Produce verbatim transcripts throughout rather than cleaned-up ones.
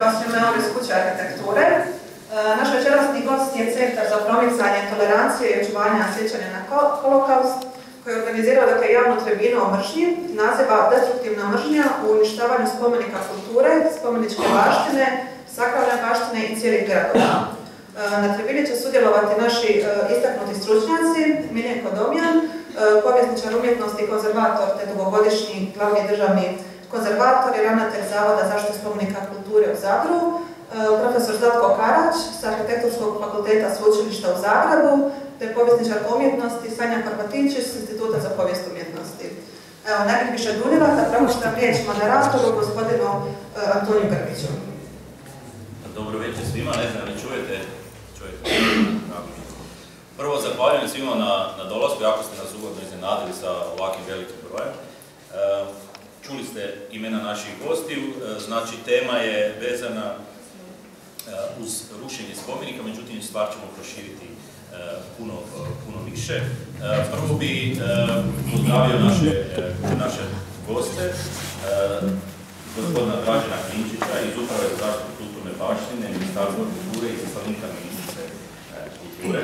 Simeonis kuća arhitekture. Naš večerasni gost je Centar za promicanje tolerancije i očuvanja sjećanja na holokaust, koji je organizirao dakle, javnu tribinu o mržnji, naziva Destruktivna mržnja u uništavanju spomenika kulture, spomeničke baštine, sakralne baštine i cijelih gradova. Na tribini će sudjelovati naši istaknuti stručnjaci, Miljenko Domjan, povjesničar umjetnosti i konzervator te dugogodišnji glavni državni konzervator i ravnatelj Zavoda zaštite spomenika kulture u Zadru, profesor Zlatko Karać sa Arhitektonskog fakulteta Sveučilišta u Zagrebu, te povjesničarka umjetnosti Sanja Horvatinčić s Instituta za povijest umjetnosti. Evo, ne bih više duljila, da prepuštam riječ moderatoru, gospodinu Antoniju Grbiću. Dobro večer svima, ne znam, ne čujete? Čujete? Prvo, zahvaljujem svima na, na dolasku, jako ste nas ugodno iznenadili sa ovakvim velikim brojem. Čuli ste imena naših gostiju, znači tema je vezana uz rušenje spomenika, međutim stvar ćemo proširiti puno, puno više. Prvo bi pozdravio naše, naše goste, gospodina Dražena Klinčića iz Uprave za zaštitu kulturne baštine, Ministarstva kulture i izaslanika ministrice kulture.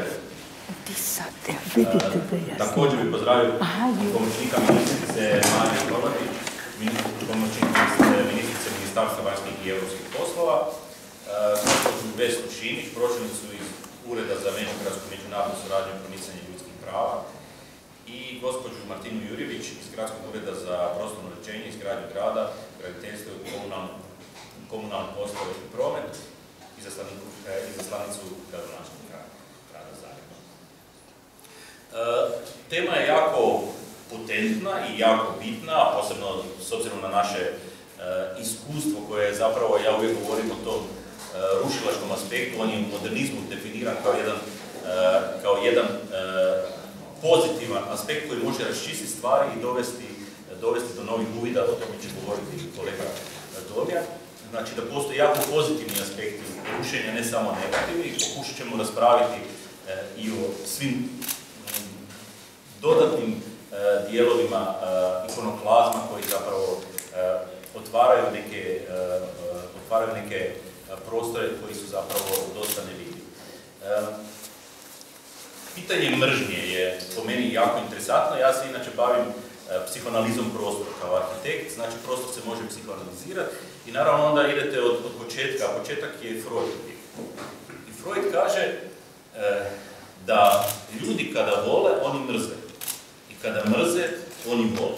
Također bi pozdravio pomoćnika ministrice Marije Horvatić, pomoćnika ministrice Ministarstva vanjskih i europskih poslova, gospođu Vesnu Šimić, pročelnicu iz Ureda za međugradsku međunarodnu suradnju i promicanje ljudskih prava, i gospođu Martinu Jurjević iz Gradskog ureda za prostorno uređenje, izgradnju grada, graditeljstvo i komunalne poslove i promet, izaslanicu gradonačelnika grada Zagreba. Tema je jako potentna i jako bitna, posebno s obzirom na naše iskustvo koje je zapravo, ja uvijek govorim o tom rušilačkom aspektu, on je u modernizmu definiran kao jedan, kao jedan pozitivan aspekt koji može raščistiti stvari i dovesti, dovesti do novih uvida, o tome će govoriti kolega Domjan. Znači da postoje jako pozitivni aspekti rušenja, ne samo negativni, pokušat ćemo raspraviti i o svim dodatnim dijelovima ikonoklazma koji zapravo otvaraju neke, otvaraju neke prostore koji su zapravo dosta nevidljivi. Pitanje mržnje je po meni jako interesantno. Ja se inače bavim psihoanalizom prostora kao arhitekt, znači prostor se može psihoanalizirati i naravno onda idete od, od početka, a početak je Freud. I Freud kaže e, da ljudi kada vole, oni mrze. I kada mrze, oni vole.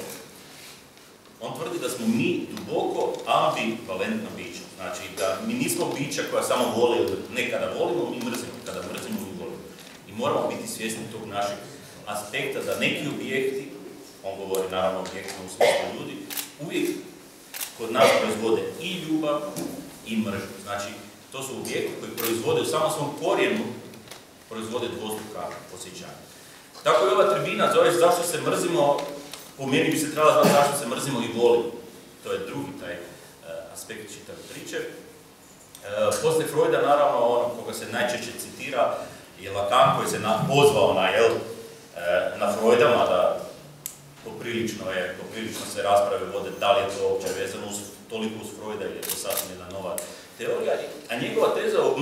On tvrdi da smo mi duboko ambivalentna bića. Znači da mi nismo bića koja samo vole, ne kada volimo, mi mrzimo, kada mrzimo, mi volimo. I moramo biti svjesni tog našeg aspekta da neki objekti, on govori naravno objektima u smislu ljudi, uvijek kod nas proizvode i ljubav i mržnju. Znači, to su objekti koji proizvode u samom svom korijenu, proizvode dvostruka osjećanja. Tako i ova tribina zove zašto se mrzimo, po meni bi se trebala zvati zašto se mrzimo i volimo. To je drugi taj uh, aspekt čitave priče. Uh, Poslije Freuda, naravno, ono koga se najčešće citira, je Lacan koji se na, pozvao na, jel, uh, na Freuda, mada poprilično, je, poprilično se rasprave vode da li je to uopće vezano uz, toliko uz Freuda ili je to sasvim jedna nova teorija. A njegova teza uz,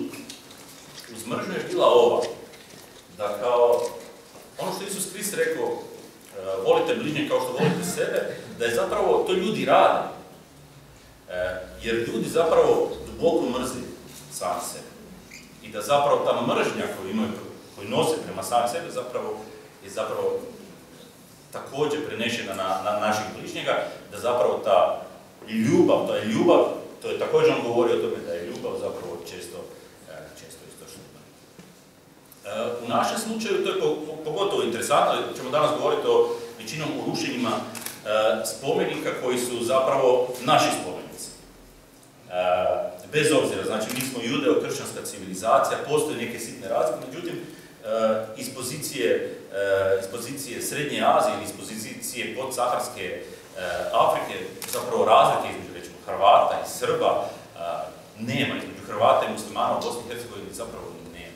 uz mržnju je bila ova, da kao ono što Isus Krist rekao, uh, volite bližnje kao što volite sebe, da je zapravo to ljudi rade. Uh, jer ljudi zapravo duboko mrze sami sebe. I da zapravo ta mržnja koju imaju, koju nose prema sami sebe, zapravo je zapravo također prenešena na, na naših bližnjega, da zapravo ta ljubav, to je ljubav, to je također on govori o tome da je ljubav zapravo često, često istočna. U našem slučaju to je pogotovo interesantno, ćemo danas govoriti o većinom o rušenjima spomenika koji su zapravo naši spomenici. Bez obzira, znači mi smo judeo-kršćanska civilizacija, postoje neke sitne razlike, međutim iz pozicije, iz pozicije Srednje Azije ili iz pozicije podsaharske Afrike, zapravo razlike između recimo Hrvata i Srba nema, između Hrvata i muslimana u Bosni i Hercegovini zapravo nema.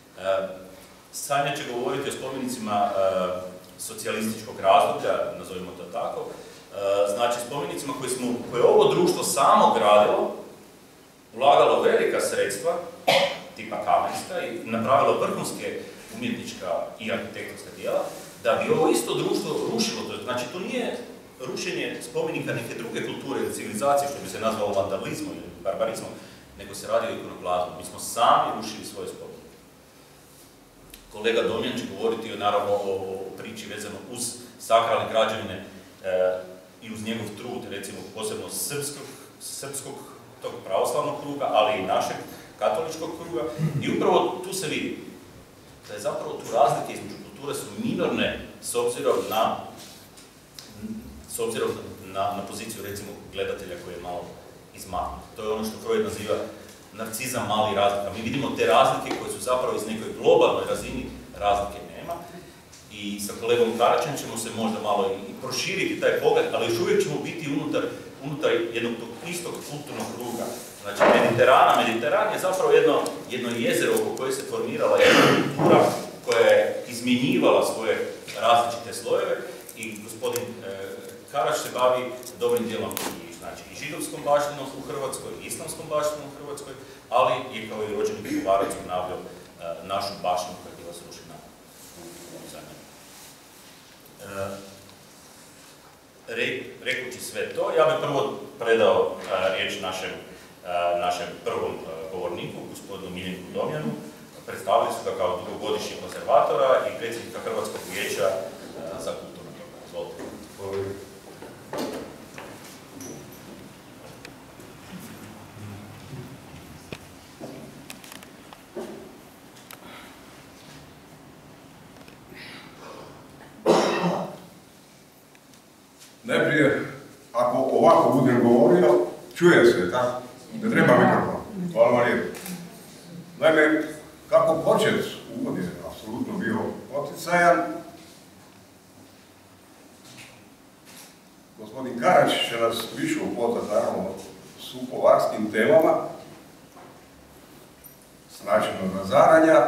Sanja će govoriti o spomenicima socijalističkog razdoblja, nazovimo to tako, znači spomenicima koje, smo, koje ovo društvo samo gradilo sredstva, tipa Kamenska, i napravila vrhunske umjetnička i arhitektonska djela, da bi ovo isto društvo rušilo. Znači, to nije rušenje spomenika neke druge kulture ili civilizacije, što bi se nazvalo vandalizmom ili barbarizmom, nego se radi o ikonoklazmu. Mi smo sami rušili svoje spomenike. Kolega Domjan će govoriti naravno o, o priči vezano uz sakralne građevine e, i uz njegov trud, recimo posebno srpskog, srpskog tog pravoslavnog kruga, ali i našeg katoličkog kruga. I upravo tu se vidi da je zapravo tu razlike između kulture su minorne s obzirom na, s obzirom na, na poziciju recimo gledatelja koji je malo izmaknut. To je ono što Freud naziva narcizam malih razlika. Mi vidimo te razlike koje su zapravo iz nekoj globalnoj razini razlike nema. I sa kolegom Karačem ćemo se možda malo i proširiti taj pogled, ali još uvijek ćemo biti unutar, unutar jednog tog istog kulturnog kruga. Znači, Mediterana, Mediteran je zapravo jedno, jedno jezero oko koje se formirala jedna kultura koja je izmjenjivala svoje različite slojeve i gospodin e, Karač se bavi dobrim dijelom i, znači, i židovskom baštinom u Hrvatskoj, i islamskom baštinom u Hrvatskoj, ali je kao i rođeni Pihovarac obnavljao e, našu baštinu koja je bila srušena u zemlji. E, re, rekući sve to, ja bih prvo predao e, riječ našem našem prvom govorniku, gospodinu Miljenku Domjanu. Predstavili su ga kao dugogodišnjeg konzervatora i predsjednika Hrvatskog vijeća za kulturno dobro. Izvolite. Najprije, ako ovako budem govorio, čuje se, tako? Ne treba mikrofon. Hvala vam lijepo. Naime, kako počet uvod je apsolutno bio poticajan, gospodin Karač će nas više upoznat, naravno, s upovarskim temama, s načinom razaranja.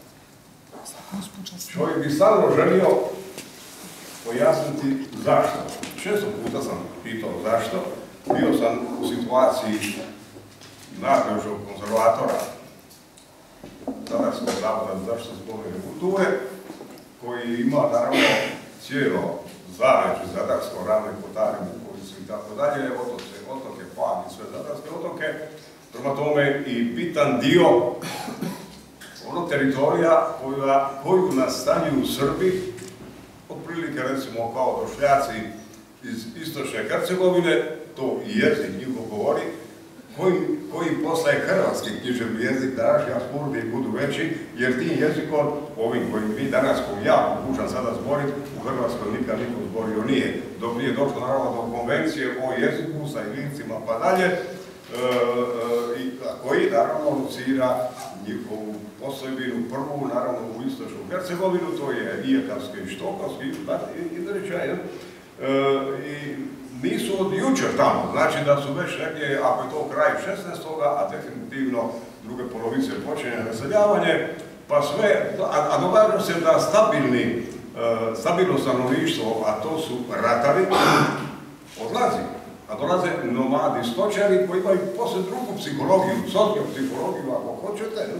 Čovjek bi stalno želio pojasniti zašto. Često puta sam pitao zašto. Bio sam u situaciji nadležnog konzervatora Zadarskog zavoda za zaštitu spomenike kulture, koji ima naravno cijelo zaleđe Zadarsko, Ravne Kotare, Bukovicu i tako dalje, otoke, otoke, Pag i sve zadarske otoke. Prema tome i bitan dio ono teritorija koja, koju nastanjuju Srbi, otprilike recimo kao došljaci iz istočne Hercegovine, to i jezik njihov govori, koji, koji postaje hrvatski književni jezik, današnji apsurdi budu veći, jer tim jezikom, ovim kojim vi danas, koji ja pokušam sada zboriti, u Hrvatskoj nikad niko zborio nije. Dok nije došlo naravno do konvencije o jeziku sa Ilincima pa dalje, e, e, koji naravno lucira njihovu postojbinu prvu, naravno u istočnu Hercegovinu, to je Ijekarski i Štokavski izrečaj, e, i nisu od jučer tamo, znači da su već negdje, ako je to kraj šesnaestoga a definitivno druge polovice počinje naseljavanje, pa sve, a, a događa se da stabilni, e, stabilno stanovništvo, a to su ratari, odlazi. A dolaze nomadi, stočari koji imaju posle drugu psihologiju, sociopsihologiju, ako hoćete, e,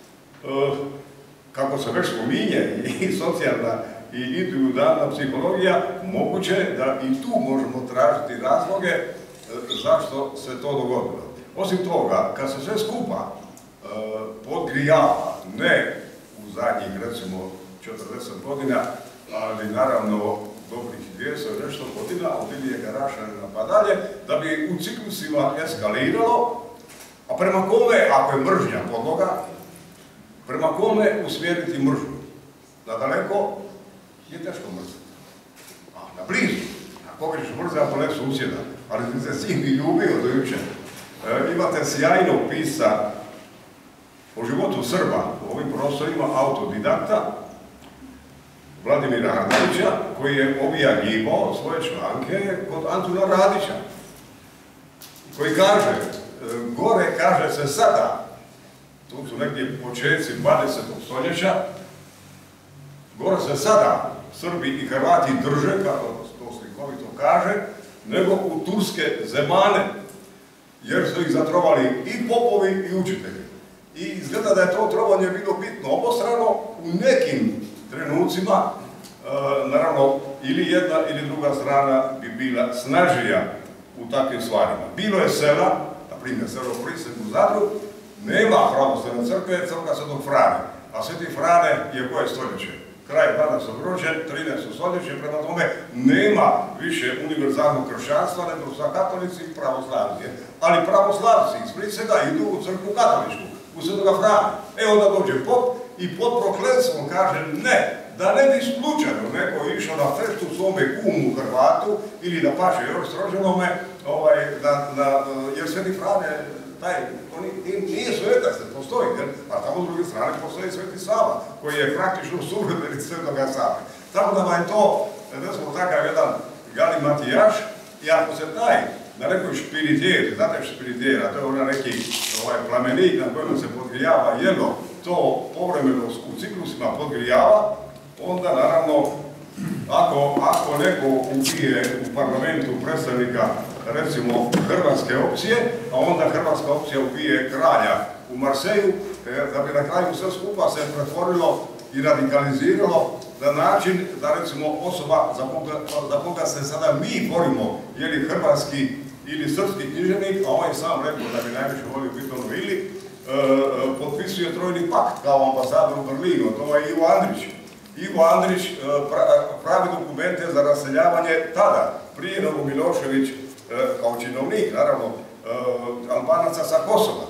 kako se već spominje, i socijalna i individualna psihologija, moguće da i tu možemo tražiti razloge e, zašto se to dogodilo. Osim toga, kad se sve skupa e, podgrijava, ne u zadnjih, recimo, četrdeset godina, ali naravno dobrih dvjesto nešto godina, od Ilijega Rašanina pa dalje, da bi u ciklusima eskaliralo, a prema kome, ako je mržnja podloga, prema kome usmjeriti mržnju? Na daleko je teško mrziti. A na blizu, na pogriš mrze, ako ne susjeda, ali ti se sin i ljubio do jučer. E, imate sjajnog pisa o životu Srba u ovim prostorima, autodidakta, Vladimira Hrnadića, koji je objavljivao svoje članke kod Antuna Radića, koji kaže, gore kaže se sada, tu su negdje početci dvadesetog stoljeća, gore se sada Srbi i Hrvati drže, kako to slikovito kaže, nego u turske zemane, jer su ih zatrovali i popovi i učitelji. i izgleda da je to trovanje bilo bitno obostrano. U nekim trenucima, naravno, ili jedna ili druga strana bi bila snažija u takvim stvarima. Bilo je sela, na primjer selo Prisek u Zadru, nema pravoslavne crkve, crkva Svetog Frane, a Sveti Frane je koje stoljeće? Kraj dvanaestog rođen, trinaesto stoljeće, prema tome nema više univerzalnog kršćanstva nego sa katolici i pravoslavci. Ali pravoslavci iz Prisega idu u crkvu katoličku, u Svetoga Frane. E onda dođe pop i pod prokletstvom kaže ne, da ne bi slučajno neko išao na feštu svome kumu Hrvatu ili na paše još srođenome, ovaj, na, na, jer Sveti Frane, taj, on nije svetac, ne postoji, jer, a tamo s druge strane postoji Sveti Sava, koji je praktično suvremenik Svetoga Save. Tako da vam je to, da smo takav jedan galimatijaš, i ako se taj na nekoj špiritjeri, znate špiritjera, to je ona neki ovaj, plamenik na kojem se podgrijava jelo, to povremeno u ciklusima podgrijava, onda naravno, ako, ako neko ubije u parlamentu predstavnika, recimo, hrvatske opcije, a onda hrvatska opcija ubije kralja u Marseju, da bi na kraju sve skupa se pretvorilo i radikaliziralo na način da, recimo, osoba za koga, za koga se sada mi borimo, je li hrvatski ili srpski književnik, a on je sam rekao da bi najviše volio biti ono ili, e, potpisuje trojni pakt kao ambasador u Berlinu, to je Ivo Andrić. Ivo Andrić e, pra, pravi dokumente za raseljavanje tada, prije nego Milošević e, kao činovnik, naravno, e, Albanaca sa Kosova.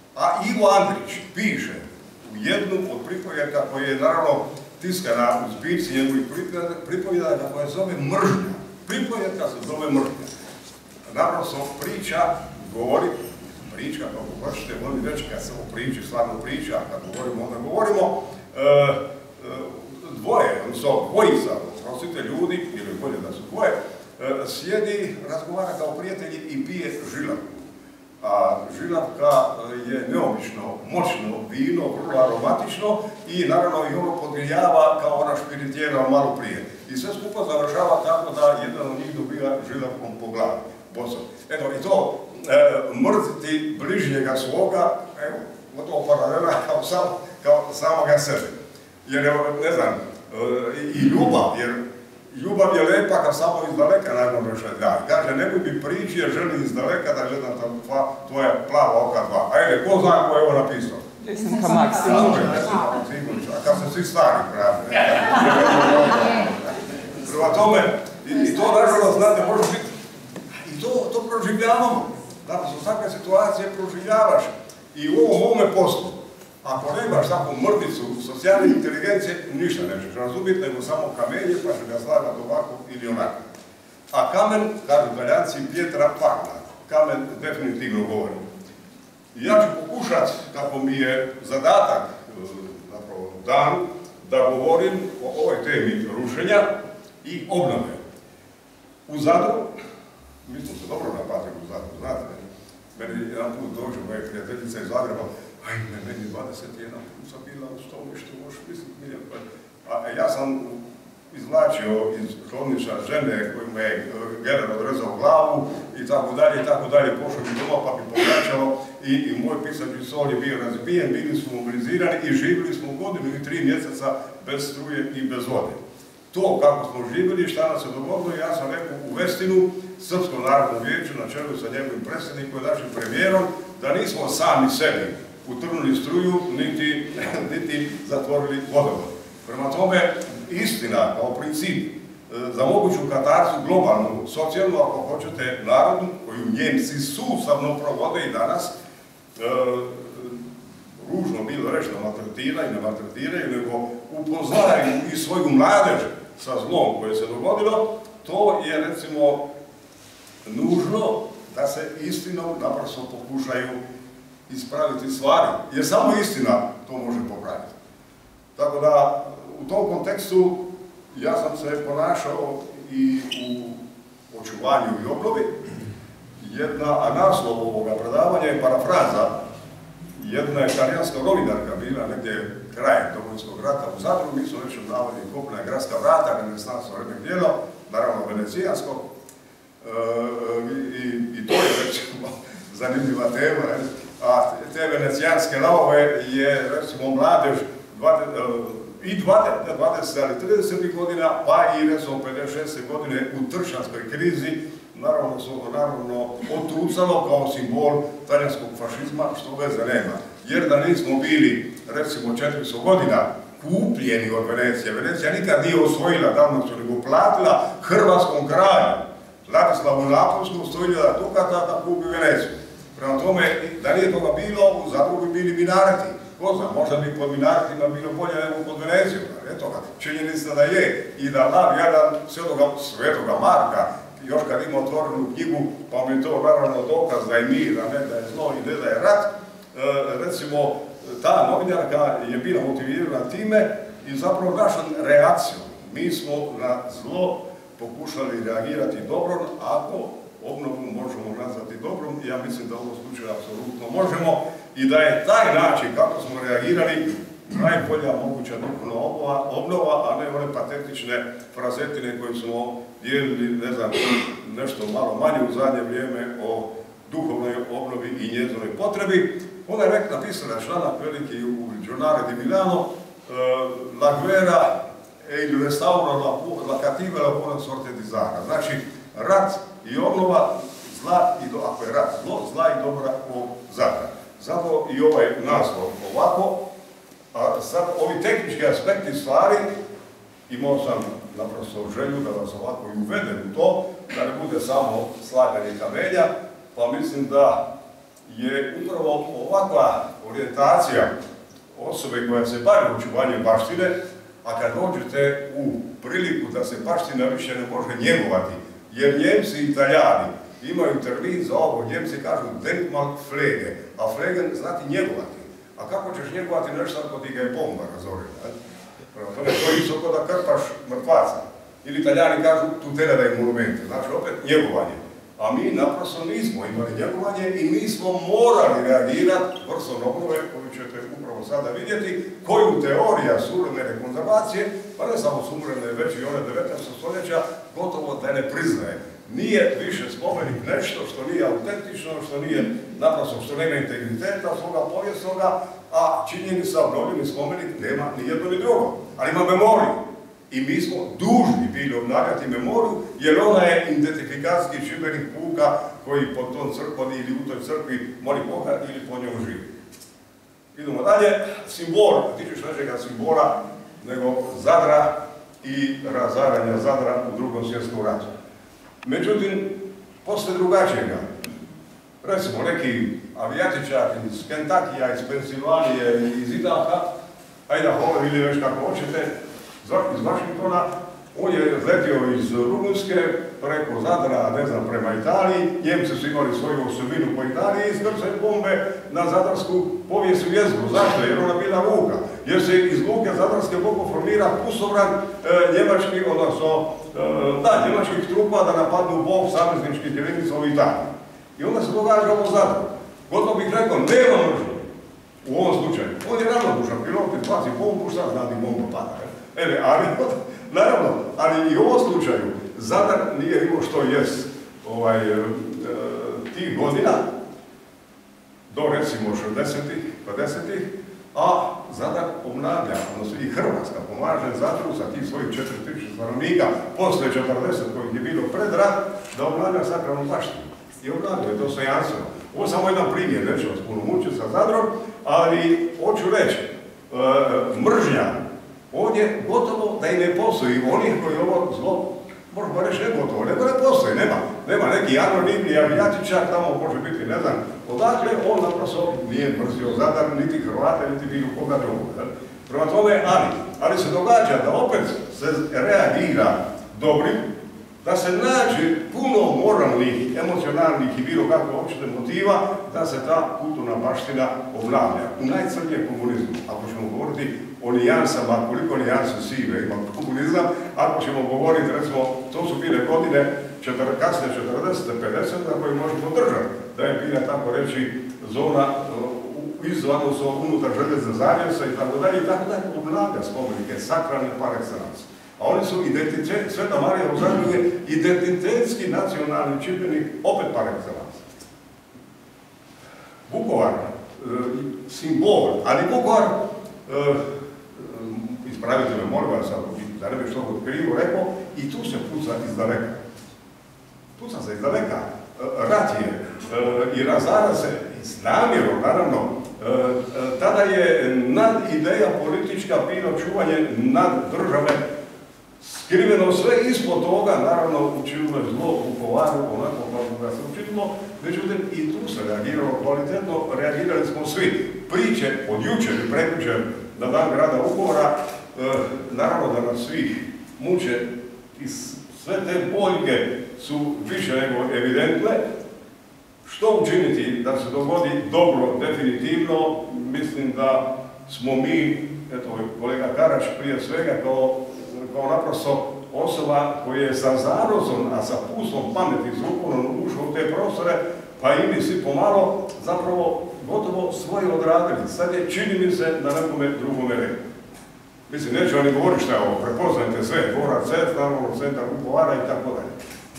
A Ivo Andrić piše u jednu od pripovjedaka koja je naravno tiskana u zbirci njegovih pripovjedaka koja se zove Mržnja. Pripovjedka se zove Mržnja. Naprosto priča, govori, priča, kako hoćete, volim reći kad se o priči, stvarno priča, kad govorimo, onda govorimo, e, e, dvoje, odnosno dvojica, prosite ljudi, ili bolje da su dvoje, e, sjedi, razgovara kao prijatelji i pije žilavku. A žilavka je neobično, moćno vino, vrlo aromatično i naravno i ono podgrijava kao ona špiritjera malo prije. I sve skupo završava tako da jedan od njih dobija žilavkom po glavi. Bocom. Eto, i to e, mrziti bližnjega svoga, evo, gotovo paralela kao, sam, kao samoga sebe. Jer, ne znam, e, i ljubav, jer ljubav je lepa kad samo iz daleka najbolje da. Kaže, ne bi mi priči, jer želim iz daleka da gledam tam dva, tvoja plava oka dva. Ajde, ko zna ko je ovo napisao? Jesam ka Maksimović. A kad su svi stari, pravda. Prema tome, i, i to nažalost, znate, može biti I to, to proživljavamo. Dakle, su takve situacije proživljavaš. I u ovom ovome poslu, ako nemaš takvu mrtvicu socijalne inteligencije, ništa nećeš razumjeti, nego samo kamenje, pa će ga slagati ovako ili onako. A kamen, kažu Galjanci, Pjetra Pagna. Kamen definitivno govori. I ja ću pokušati, kako mi je zadatak, zapravo dan, da govorim o ovoj temi rušenja i obnove. U Zadru, mi smo se dobro napatili u Zadru, znate, meni jedan put dođe moje prijateljice iz Zagreba, ajme, meni dvadeset jedan put sam bila u stolu, što možeš misliti, miljan. A ja sam izvlačio iz hodniča žene kojima je general odrezao glavu i tako dalje, i tako dalje, pošao mi doma pa bi povraćao i, i moj pisačni sol je bio razbijen, bili smo mobilizirani i živjeli smo godinu i tri mjeseca bez struje i bez vode. To kako smo živjeli, šta nas se dogodilo, ja sam rekao u Vestinu, Srpskom narodnom vijeću, na čelu sa njegovim predsjednikom i našim premijerom, da nismo sami sebi utrnuli struju, niti, niti zatvorili vodovod. Prema tome, istina kao princip za moguću katarzu globalnu, socijalnu, ako hoćete, narodnu, koju Njemci sustavno provode i danas, e, ružno bilo reći da maltretiraju, ne maltretiraju, nego upoznaju i svoju mladež sa zlom koje se dogodilo, to je, recimo, nužno da se istinom naprosto pokušaju ispraviti stvari, jer samo istina to može popraviti. Tako da, u tom kontekstu, ja sam se ponašao i u očuvanju i obnovi. Jedna, a naslov ovoga predavanja je parafraza. Jedna je talijanska novinarka bila negdje krajem Domovinskog rata u Zadru, mi su već odnavali kopna gradska vrata, renesansno remek dijelo, naravno venecijansko. E, i, I to je već zanimljiva tema. A te venecijanske lavove je, recimo, mladež i dvadeset, ali trideset godina, pa i, recimo, pedeset šeste godine u tršćanskoj krizi, naravno su naravno otucalo kao simbol talijanskog fašizma, što veze nema. Jer da nismo bili, recimo, četiristo godina kupljeni od Venecije, Venecija nikad nije osvojila Dalmaciju, nego platila hrvatskom kralju, Ladislavu Napolskom, sto hiljada dukata da kupi Veneciju. Prema tome, da nije toga bilo, u Zadru bi bili minareti. Ko zna, možda bi pod minaretima bilo bolje nego pod Venecijom. Eto ga, činjenica da je i da lav jadan Svetoga Marka, još kad ima otvorenu knjigu, pa mi je to naravno dokaz da je mir, a ne da je zlo i ne da je rat, recimo, ta novinarka je bila motivirana time i zapravo našom reakcijom. Mi smo na zlo pokušali reagirati dobrom, ako obnovu možemo nazvati dobrom, ja mislim da u ovom slučaju apsolutno možemo i da je taj način kako smo reagirali najbolja moguća duhovna obnova, a ne one patetične frazetine koje smo dijelili, ne znam, nešto malo manje u zadnje vrijeme o duhovnoj obnovi i njezinoj potrebi. Ona je već napisala članak veliki u Giornale di Milano, La guerra e il restauro la cattiva la buona sorte di Zara. Znači, rat i obnova, zla i do, ako je rat zlo, zla i dobra o Zadra. Zato i ovaj naslov ovako, a sad ovi tehnički aspekti stvari, imao sam naprosto želju da vas ovako i uvedem u to, da ne bude samo slaganje kamelja, pa mislim da je upravo ovakva orijentacija osobe koja se bavi očuvanjem baštine, a kad dođete u priliku da se baština više ne može njegovati, jer Njemci i Italijani imaju termin za ovo, Njemci kažu Denkmalpflege, a pflegen znati njegovati. A kako ćeš njegovati nešto ako ti ga je bomba razorena? Prema tome, to je isto kao da krpaš mrtvaca. Ili Italijani kažu tutela da je monumente, znači opet njegovanje. A mi naprosto nismo imali njegovanje i mi smo morali reagirati vrstom obnove, koju ćete upravo sada vidjeti, koju teorija suvremene konzervacije, pa ne samo suvremene, već i one devetnaestog stoljeća, gotovo da ne priznaje. Nije više spomenik nešto što nije autentično, što nije naprosto, što nema integriteta svoga povijesnoga, a činjenica obnovljeni spomenik nema ni jedno ni drugo, ali ima memoriju. I mi smo dužni bili obnavljati memoriju, jer ona je identifikacijski čimbenik puka koji pod tom crkvom ili u toj crkvi moli Boga ili po njom živi. Idemo dalje. Simbol, ti ćeš nečega simbola, nego Zadra i razaranja Zadra u drugom svjetskom ratu. Međutim, posle drugačijega, recimo neki avijatičar iz Kentakija, iz Pensilvanije, iz Idaha, Idaho ili već kako hoćete, iz Vašingtona, on je letio iz Rumunjske preko Zadra, ne znam, prema Italiji. Njemci su imali svoju osobinu po Italiji i iskrcaju bombe na zadarsku povijesnu jezgru. Zašto? Jer ona bila luka. Jer se iz luke Zadarske mogu formira pusobran e, njemački, odnosno, e, da, njemačkih trupa da napadnu bog savezničkih jedinica u Italiji. I onda se događa ovo Zadru. Gotovo bih rekao, nema mržnje u ovom slučaju. On je ravnodušan, pilot izbaci bombu, šta zna di bomba pada. Eve, ali, naravno, ali i u ovom slučaju Zadar nije imao što jest ovaj, e, tih godina, do recimo šezdesetih, pedesetih, a Zadar obnavlja, odnosno i Hrvatska pomaže Zadru sa tih svojih četiri tisuće stanovnika, posle četrdeset kojih je bilo pred rat, da obnavlja sakralnu baštinu. I obnavlja je dostojanstveno. Ovo je samo jedan primjer, neću vas puno mučiti sa Zadrom, ali hoću reći, e, mržnja ovdje gotovo da i ne postoji. Onih koji ovo zlo, možemo reći ne gotovo, nego ne postoji, nema. Nema neki anonimni avijatičar, tamo može biti, ne znam, odakle, on naprosto nije mrzio Zadar, niti Hrvata, niti bilo koga drugog. Prema tome, ali, ali se događa da opet se reagira dobrim, da se nađe puno moralnih, emocionalnih i bilo kakve općine motiva da se ta kulturna baština obnavlja. U najcrnije komunizmu, ako ćemo govoriti o nijansama, koliko nijanse sive ima komunizam, ako ćemo govoriti, recimo, to su bile godine kasne četrdesete, pedesete, koje možemo držati, da je bila, tako reći, zona izvan, unutar željezne zavjese i tako dalje, i tako dalje, obnavlja spomenike, sakralne par excellence. A oni su identitet, Sveta Marija u Zadru je identitetski nacionalni čimbenik, opet par excellence. Vukovar, simbol, ali Vukovar, ispravite me, molim vas, da ne bi što krivo rekao, i tu se puca iz daleka. Puca se iz daleka. Rat je i razara se s namjerom, naravno. Tada je nad ideja politička bilo čuvanje nad države, skriveno sve ispod toga, naravno učinilo je zlo u Vukovaru, onako kako ga se učinilo, međutim i tu se reagiralo kvalitetno, reagirali smo svi. Priče od jučer i prekjučer na dan grada Vukovara, naravno da nas svih muče i sve te boljke su više nego evidentne. Što učiniti da se dogodi dobro, definitivno, mislim da smo mi, eto kolega Karač prije svega, kao, kao naprosto osoba koja je sa zarozom, a sa puslom pameti zukonom ušao u te prostore, pa i mi svi pomalo zapravo gotovo svoje odradili. Sad je, čini mi se, na nekome drugome redu. Mislim, neću vam ni govoriti šta je ovo, prepoznajte sve, Dvorac Cesta, centar Vukovara i tako dalje.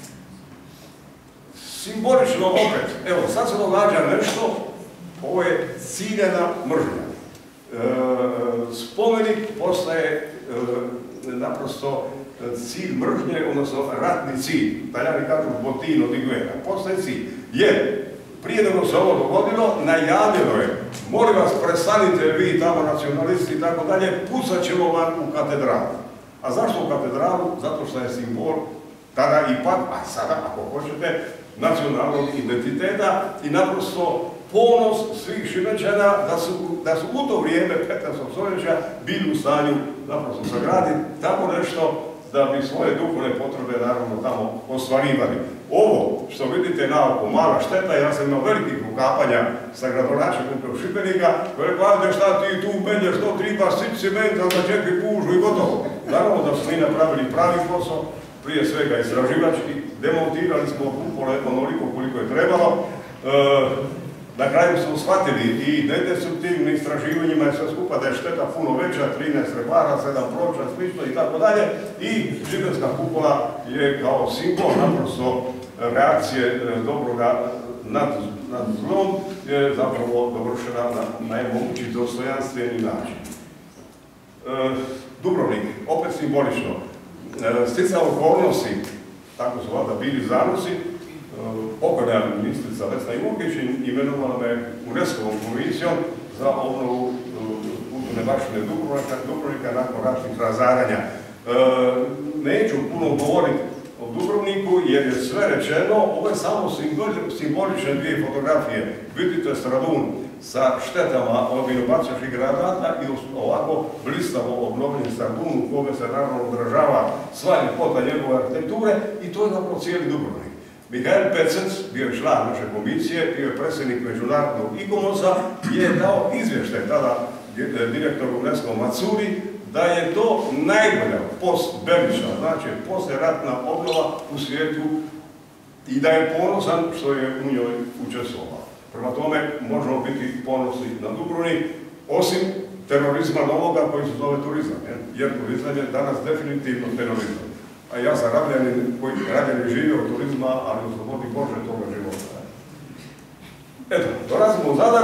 Simbolično opet, evo, sad se događa nešto, ovo je ciljena mržnja. E, spomenik postaje e, naprosto cilj mržnje, odnosno ratni cilj. Talijani kažu bottino di guerra, postaje cilj. Jer, prije nego se ovo dogodilo, najavljeno je, molim vas, prestanite vi tamo nacionalisti i tako dalje, pucat ćemo vam u katedralu. A zašto u katedralu? Zato što je simbol tada ipak, a sada ako hoćete, nacionalnog identiteta i naprosto ponos svih Šibenčana da su, da su u to vrijeme petnaestog stoljeća bili u stanju naprosto sagraditi tako nešto da bi svoje duhovne potrebe naravno tamo ostvarivali. Ovo što vidite na oko, mala šteta, ja sam imao velikih ukapanja sa gradonačelnikom Šibenika, koji je rekao, šta ti tu menješ, to triba sić cementa, da čekaj pužu i gotovo. Naravno da smo mi napravili pravi posao, prije svega istraživački, demontirali smo kupole onoliko koliko je trebalo. E, na kraju smo shvatili i nedestruktivnim istraživanjima je sve skupa da je šteta puno veća, trinaest rebara, sedam ploča, slično i tako dalje. I šibenska kupola je kao simbol naprosto reakcije dobroga nad, nad zlom, je zapravo dovršena na najmogući dostojanstveni način. E, Dubrovnik, opet simbolično. Sticao okolnosti, tako su valjda bili zanosi, pokojna ministrica Vesna Jurgić imenovala me UNESCO-vom komisijom za obnovu kulturne baštine Dubrovnika nakon ratnih razaranja. Neću puno govoriti o Dubrovniku jer je sve rečeno, ovo je samo simbolične dvije fotografije. Vidite Stradun sa štetama od inovacijskih granata i ovako blistavo obnovljen Stradun u kome se naravno odražava sva ljepota njegove arhitekture i to je zapravo cijeli Dubrovnik. Mihael Pecec, bio je član naše komisije, bio je predsjednik međunarodnog ikomosa, je dao izvještaj tada direktoru UNESCO Macuri da je to najbolja post-belična, znači poslijeratna obnova u svijetu i da je ponosan što je u njoj učestvovao. Prema tome možemo biti ponosni na Dubrovnik, osim terorizma novoga koji se zove turizam, jer turizam je danas definitivno terorizam. A ja sam Rabljanin koji Rabljanin živio od turizma, ali u slobodi Bože toga života. Eto, dolazimo u Zadar.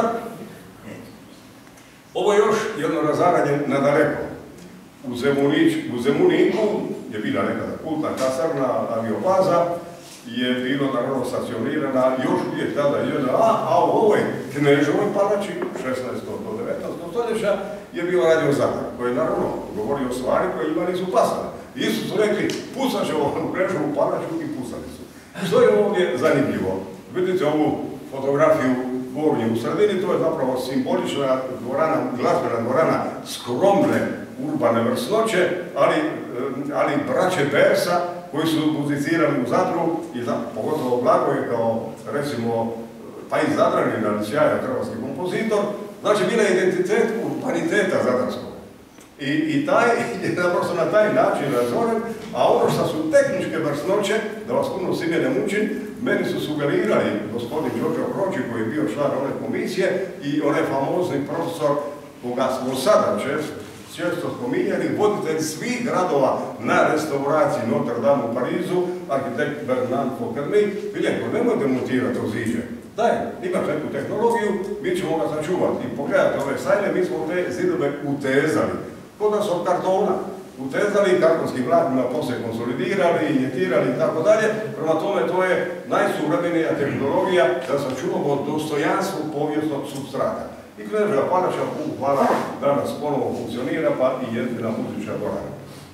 Ovo je još jedno razaranje nadaleko. U, Zemunić, u Zemuniku je bila nekada kultna kasarna, aviobaza, je bilo naravno stacionirana još uvijek tada jedna A, a u ovoj Kneževoj palači, šesnaestog do devetnaestog stoljeća, je bio radio Zadar, koji je naravno govorio o stvari koje ima nisu pasale. Isu su rekli, pucat će ovu Kneževu palaču i pucali su. Što je ovdje zanimljivo? Vidite ovu fotografiju gornje u sredini, to je zapravo simbolična dvorana, glazbena dvorana skromne urbane vrsnoće, ali, ali braće Bersa, koji su muzicirali u Zadru, i za, pogotovo Blagoje kao, recimo, pa i Zadranin, ali sjajan hrvatski kompozitor, znači bila je identitet urbaniteta zadarskog. I, i taj je naprosto na taj način razoren, a ono što su tehničke vrsnoće, da vas puno svime ne mučim, meni su sugerirali gospodin Đorđe Proći, koji je bio član ove komisije, i onaj famozni profesor, koga smo sada često, često spominjali, voditelj svih gradova na restauraciji Notre Dame u Parizu, arhitekt Bernard Fauquelin, Viljenko, nemojte montirati to ziđe. Daj, imaš neku tehnologiju, mi ćemo ga sačuvati. I pogledajte ove sajne, mi smo te zidove utezali. Kod nas od kartona. Utezali, kartonskim vratima poslije konsolidirali, injektirali i tako dalje. Prema tome, to je najsuvremenija tehnologija da sačuvamo dostojanstvo povijesnog supstrata. I Kneževa palača, hvala, danas ponovo funkcionira, pa i jedina muzička dvorana.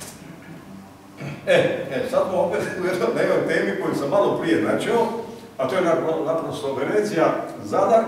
E, e, sad smo opet u jednoj temi koju sam malo prije načeo, a to je naprosto Venecija, Zadar,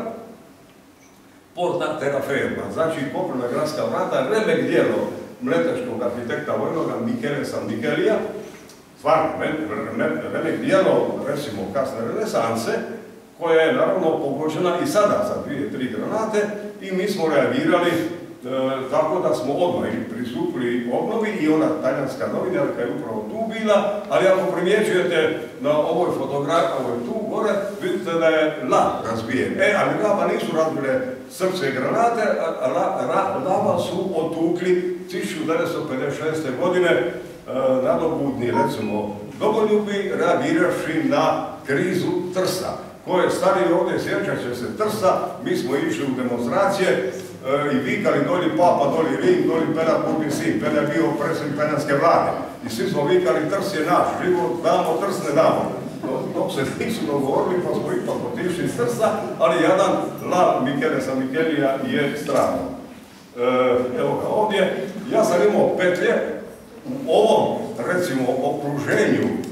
Porta Terraferma, znači kopnena gradska vrata, remek djelo mleteškog arhitekta vojnoga Michele Sanmichelija, stvarno, remek djelo, recimo, kasne renesanse, koja je naravno pogođena i sada sa dvije, tri granate i mi smo reagirali e, tako da smo odmah pristupili obnovi i ona talijanska novinarka je upravo tu bila, ali ako primjećujete na ovoj fotografiji, ovo je tu gore, vidite da je lav razbijen. E, ali lava nisu razbile srpske granate, a lava su otukli tisuću devetsto pedeset šeste. godine e, nadobudni, recimo, domoljubi reagiravši na krizu Trsta. Ko je stariji ovdje, sjećat će se Trsta, mi smo išli u demonstracije e, i vikali doli Papa, doli Rim, doli Pena Purni Sin, Pena je bio predsjednik penjanske vlade. I svi smo vikali Trst je naš, život damo, Trst ne damo. Dok se nisu dogovorili, pa smo ipak otišli iz Trsta, ali jedan lav Michele Sanmichelija je strano. E, evo ga ovdje, ja sam imao petlje u ovom, recimo, okruženju e,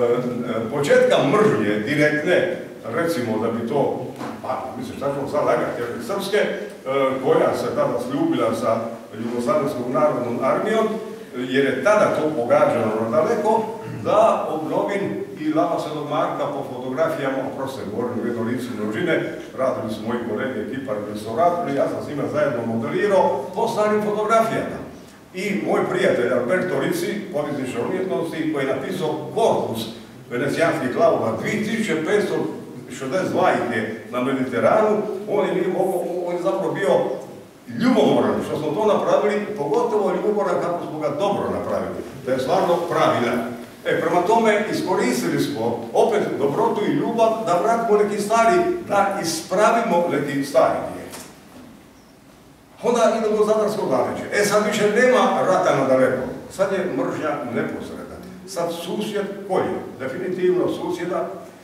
početka mržnje direktne, recimo da bi to, pa mislim šta ćemo sad lagati, jer srpske, e, koja se tada sljubila sa Jugoslavenskom narodnom armijom, jer je tada to pogađano nadaleko, da obnovim i Lava Svetog Marka po fotografijama, oproste, govorim u jednolici množine, radili su moji kolege, ekipa restauratori, ja sam s njima zajedno modelirao po starim fotografijama. I moj prijatelj Alberto Ricci, povjesničar umjetnosti, koji je napisao korpus venecijanskih klavova, dvije tisuće petsto šezdeset dva ih je na Mediteranu, on je, on je zapravo bio ljubomoran, što smo to napravili, pogotovo ljubomoran kako smo ga dobro napravili. To je stvarno pravila. E, prema tome, iskoristili smo opet dobrotu i ljubav da vratimo neki stari, da ispravimo neki stari grijeh. Onda idemo u Zadarsko zaleđe. E, sad više nema rata nadaleko. Sad je mržnja neposredna. Sad susjed koji? Definitivno susjeda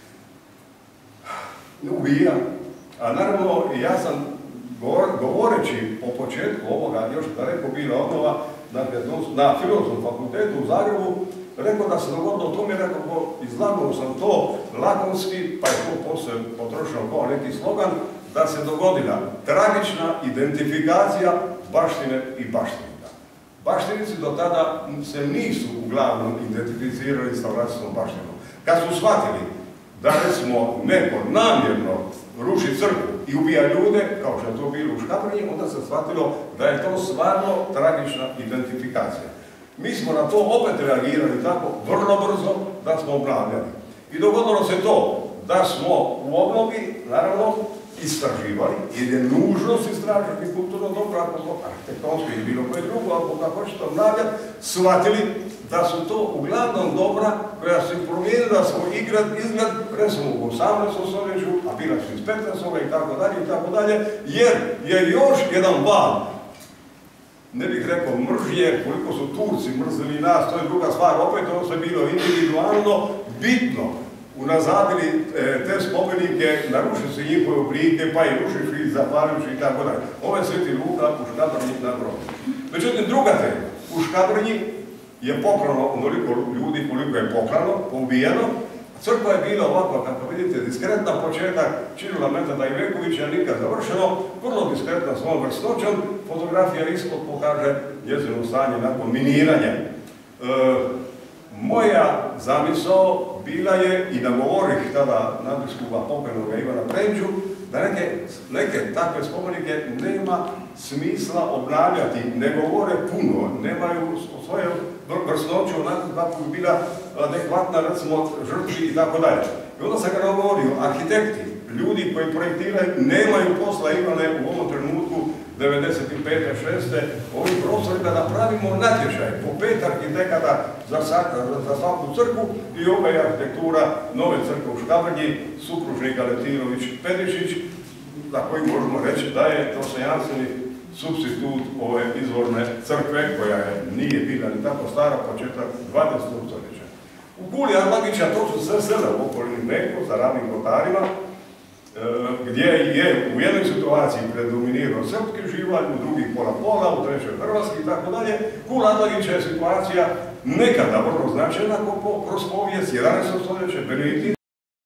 ubija. A naravno, ja sam govoreći po početku ovoga, još daleko bila obnova, na Filozofskom fakultetu u Zagrebu, rekao da se dogodilo o tome, rekao, izlagao sam to lakonski, pa je to poslije potrošeno kao neki slogan, da se dogodila tragična identifikacija baštine i baštinika. Baštinici do tada se nisu uglavnom identificirali sa vlastitom baštinom. Kad su shvatili da, recimo, neko namjerno ruši crkvu i ubija ljude, kao što je to bilo u Škabrnji, onda se shvatilo da je to stvarno tragična identifikacija. Mi smo na to opet reagirali tako vrlo brzo da smo obnavljali. I dogodilo se to da smo u obnovi, naravno, istraživali, jer je nužnost istražiti kulturno dobro, ako arhitektonsko ili bilo koje drugo, ako ga hoćete obnavljati, shvatili da su to uglavnom dobra koja se promijenila svoj izgled, recimo u osamnaestom stoljeću, a bila su iz petnaestog i tako dalje i tako dalje, jer je još jedan val, ne bih rekao mržnje, koliko su Turci mrzili nas, to je druga stvar, opet ovo se bilo individualno, bitno unazadili e, te spomenike, narušili se njihove oblike, pa i rušivši, zapalivši i tako dalje. Ovo je Sveti Luka u Škabrnji na grobu. Međutim, druga tema, u Škabrnji je poklano onoliko ljudi koliko je poklano, poubijeno. Crkva je bila ovakva, kako vidite, diskretna početak Čirila Meteda Ivekovića, nikad završeno, vrlo diskretna s ovom vrsnoćom. Fotografija ispod pokaže njezino stanje nakon miniranja. E, moja zamisao bila je, i nagovorih tada nadbiskupa pokojnoga Ivana Prenđu, da neke, neke takve spomenike nema smisla obnavljati, ne govore puno, nemaju svoje vrsnoću onako kako bi bila adekvatna, recimo, žrtvi i tako dalje. I onda sam ga nagovorio, arhitekti, ljudi koji projektiraju, nemaju posla imale u ovom trenutku devedeset pete šeste ovim prostorima napravimo natječaj po pet arhitekata za, za svaku crkvu i ova je arhitektura nove crkve u Škabrnji, supružnika Letinović-Perišić, za koji možemo reći da je dostojanstveni supstitut ove izvorne crkve, koja je, nije bila ni tako stara, početak dvadesetog stoljeća. U Kuli Arlagića to su sve sela u okolini Meko sa ravnim kotarima, gdje je u jednoj situaciji predominirao srpski živalj, u drugih pola-pola, u trećoj hrvatski i tako dalje. Kula Arlagića je situacija nekada vrlo značajna kroz povijest, jedanaesto stoljeće, benediktinski